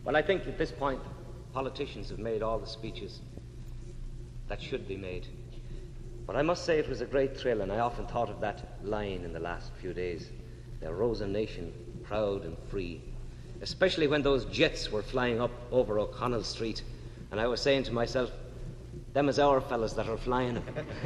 Well, I think at this point, politicians have made all the speeches that should be made. But I must say it was a great thrill, and I often thought of that line in the last few days. There rose a nation, proud and free, especially when those jets were flying up over O'Connell Street, and I was saying to myself, them is our fellas that are flying.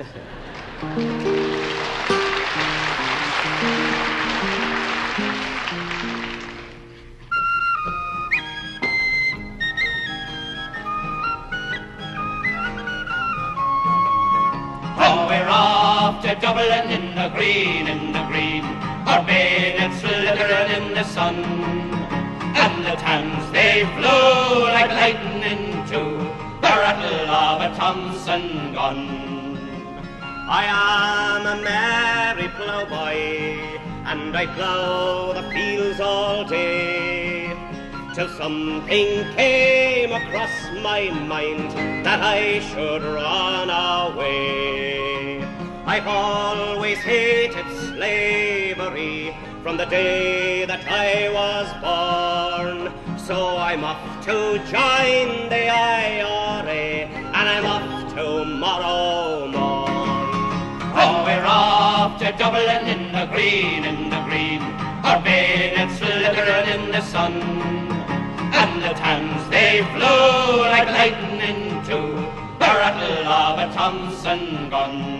To Dublin in the green, our bayonets flickering in the sun, and the tans they flew like lightning to the rattle of a Thompson gun. I am a merry ploughboy, and I plough the fields all day, till something came across my mind that I should run away. I've always hated slavery from the day that I was born, so I'm off to join the IRA, and I'm off tomorrow morn. Oh, we're off to Dublin in the green, our bayonets flickering in the sun, and the tans they flew like lightning to the rattle of a Thompson gun.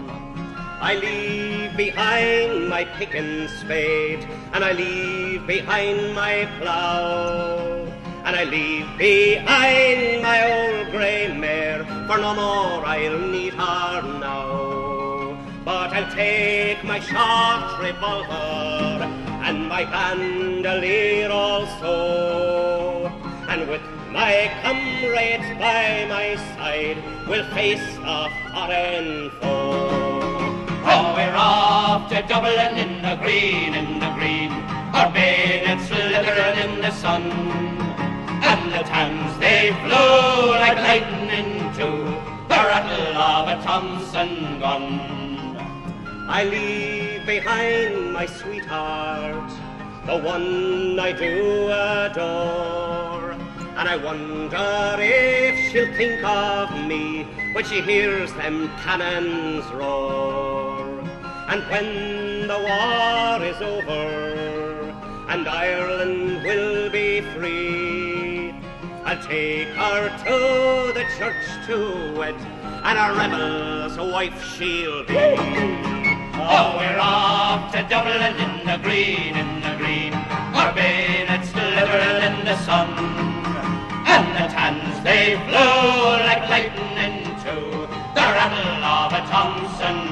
I leave behind my pick and spade, and I leave behind my plough, and I leave behind my old grey mare, for no more I'll need her now. But I'll take my short revolver and my bandolier also, and with my comrades by my side we'll face a foreign foe. Oh, we're off to Dublin in the green, our bayonets flickering in the sun, and the tans they flew like lightning to the rattle of a Thompson gun. I leave behind my sweetheart, the one I do adore, and I wonder if she'll think of me when she hears them cannons roar. And when the war is over and Ireland will be free, I'll take her to the church to wed, and a rebel's wife she'll be. Oh, we're off to Dublin in the green, our bayonets glittering in the sun, and the tans they flew like lightning to the rattle of a Thompson